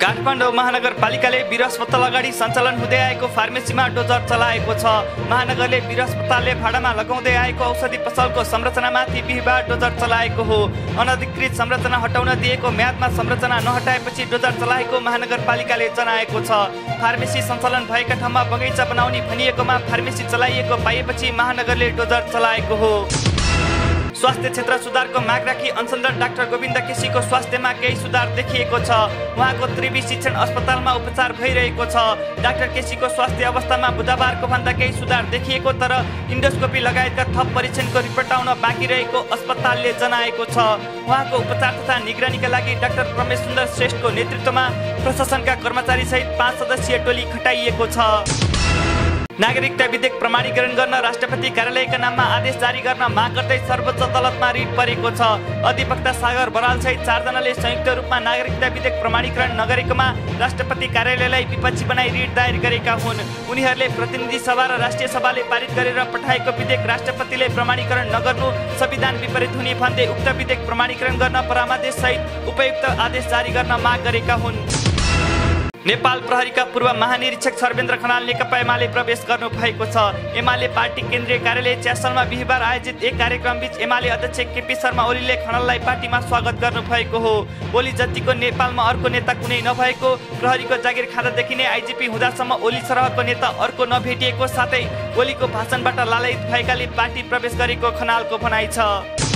काठमाडौँ महानगरपालिकाले वीर अस्पताल अगाडि सञ्चालन हुँदै आएको फार्मेसीमा डोजर चलाएको छ। महानगरले वीर अस्पतालले भाडामा लगाउँदै आएको औषधि पसलको संरचनामाथि बिहिबार डोजर चलाएको हो। अनधिकृत संरचना हटाउन दिएको म्यादमा संरचना नहटाएपछि डोजर चलाएको महानगरपालिकाले जनाएको छ। फार्मेसी सञ्चालन भएका ठाउँमा बगैँचा बनाउने भनिएकोमा फार्मेसी चलाइएको पाएपछि महानगरले डोजर चलाएको हो। स्वास्थ्य क्षेत्र सुधारको माग राखी अनसनरत डाक्टर गोविन्द केसीको स्वास्थ्यमा केही सुधार देखिएको छ। उहाँको त्रिवी शिक्षण अस्पतालमा उपचार भइरहेको छ। डाक्टर केसीको स्वास्थ्य अवस्थामा बुधबारको भन्दा केही सुधार देखिएको तर इन्डोस्कोपी लगायतका थप परीक्षणको रिपोर्ट आउन बाँकी रहेको अस्पतालले जनाएको छ। उहाँको उपचार तथा निगरानीका लागि डाक्टर रमेश सुन्दर श्रेष्ठको नेतृत्वमा प्रशासनका कर्मचारी सहित 5 सदस्यीय टोली खटाइएको छ। नागरिकता विधेयक प्रमाणीकरण गर्न राष्ट्रपति कार्यालयका नाममा आदेश जारी गर्न माग गर्दै सर्वोच्च अदालतमा रिट परेको छ। अधिवक्ता सागर बराल सहित 4 जनाले संयुक्त रूपमा नागरिकता विधेयक प्रमाणीकरण नगरेकोमा राष्ट्रपति कार्यालयलाई विपक्षी बनाई रिट दायर गरेका हुन्। उनीहरूले प्रतिनिधि सभा र राष्ट्रिय सभाले पारित गरेर पठाएको विधेयक राष्ट्रपतिले प्रमाणीकरण नगर्नु संविधान विपरीत हुने भन्दै उक्त विधेयक प्रमाणीकरण गर्न परामर्श सहित उपयुक्त आदेश जारी गर्न माग गरेका हुन्। नेपाल प्रहरीका पूर्व महानिरीक्षक सर्वेन्द्र खनाल नेकपा एमाले प्रवेश गर्नु भएको छ। एमाले पार्टी केन्द्रीय कार्यालय च्यासलमा बिहिबार आयोजित एक कार्यक्रमबीच एमाले अध्यक्ष केपी शर्मा ओलीले खनाललाई पार्टीमा स्वागत गर्नु भएको हो। ओली जतिको नेपालमा अर्को नेता कुनै नभएको, प्रहरीको जागिर खाँदादेखि नै आइजिपी हुँदासम्म ओली सरहको नेता अर्को नभेटिएको, साथै ओलीको भाषणबाट लालायित भएकाले पार्टी प्रवेश गरेको खनालको भनाइ छ।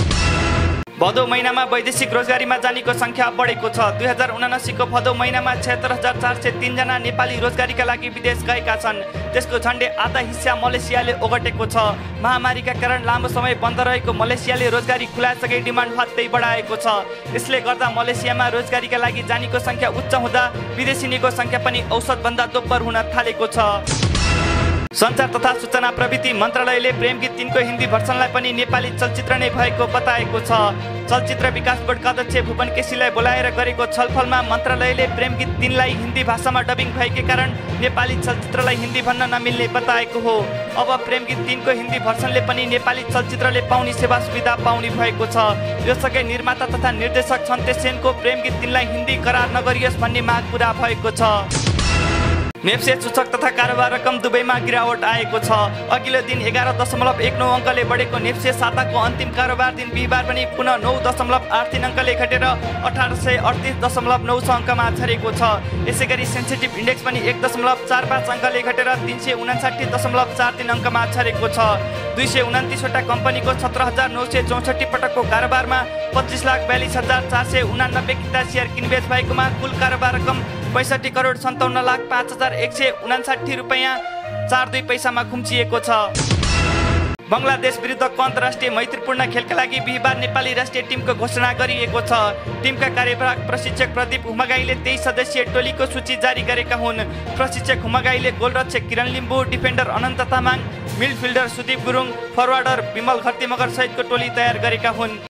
भदौ महिनामा वैदेशिक रोजगारीमा जानेको संख्या बढेको छ। 2079 को भदौ महिनामा 76,403 जना नेपाली रोजगारीका लागि विदेश गएका छन्। त्यसको झन्डै आधा हिस्सा मलेसियाले ओगटेको छ। महामारीका कारण लामो समय बन्द रहेको मलेसियाले रोजगारी खुलाएसँगै डिमान्ड हत्तै बढाएको छ। यसले गर्दा मलेसियामा रोजगारीका लागि जानेको संख्या उच्च हुँदा विदेशीनीको संख्या पनि औसतभन्दा दोब्बर हुन थालेको छ। सञ्चार तथा सूचना प्रविधि मन्त्रालयले प्रेम गीत 3 को हिन्दी भर्सनलाई पनि नेपाली चलचित्र नै भएको बताएको छ। चलचित्र विकास बोर्डका अध्यक्ष भुवन केसीलाई बोलाएर गरेको छलफलमा मन्त्रालयले प्रेम गीत 3 लाई हिन्दी भाषामा डबिङ भएकै कारण नेपाली चलचित्रलाई हिन्दी भन्न नमिल्ने बताएको हो। अब प्रेम गीत 3 को हिन्दी भर्सनले पनि नेपाली चलचित्रले पाउने सेवा सुविधा पाउने भएको छ। यसअघि निर्माता तथा निर्देशक छन्ते सेनको प्रेम गीत 3 लाई हिन्दी करार नगरियोस् भन्ने माग पूरा भएको छ। नेप्से सूचक तथा कारोबार रकम दुवैमा गिरावट आएको छ। अघिल्लो दिन 11.19 अङ्कले बढेको नेप्से साताको अन्तिम कारोबार दिन बिहिबार पनि पुनः 9.83 अङ्कले घटेर 1838.96 अङ्कमा झरेको छ। यसैगरी सेन्सिटिभ इन्डेक्स पनि 1.45 अङ्कले घटेर 359.43 अङ्कमा झरेको छ। 229 वटा कम्पनीको 17,964 पटकको कारोबारमा 25,42,489 किता सेयर किनबेच भएकोमा कुल कारोबार रकम 65,57,05,159 रुपैयाँ 42 पैसामा खुम्चिएको छ। बङ्गलादेश विरुद्धको अन्तर्राष्ट्रिय मैत्रीपूर्ण खेलका लागि बिहिबार नेपाली राष्ट्रिय टिमको घोषणा गरिएको छ। टिमका कार्यवाहक प्रशिक्षक प्रदीप हुमगाईले 23 सदस्यीय टोलीको सूची जारी गरेका हुन्। प्रशिक्षक हुमगाईले गोलरक्षक Kiran Limbu, defender Anant Tamang, midfielder Sudeep Gurung, forwarder Bimal Gharti Magar सहितको टोली तयार गरेका हुन्।